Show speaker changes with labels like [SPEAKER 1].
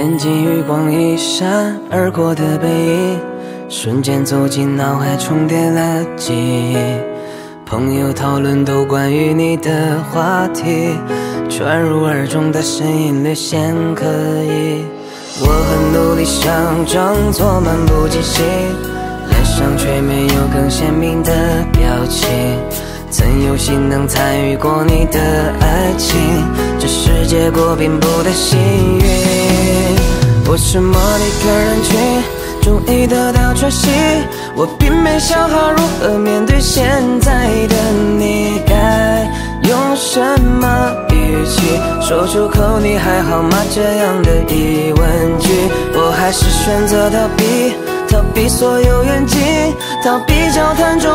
[SPEAKER 1] 眼睛余光一闪而过的背影，瞬间走进脑海，重叠了记忆。朋友讨论都关于你的话题，传入耳中的声音略显刻意。我很努力想装作漫不经心，脸上却没有更鲜明的表情。曾有幸能参与过你的爱情，只是结果并不太幸运。为什么一个人群终于得到喘息？我并没想好如何面对现在的你，该用什么语气说出口你还好吗这样的疑问句。我还是选择逃避，逃避所有远近，逃避交谈中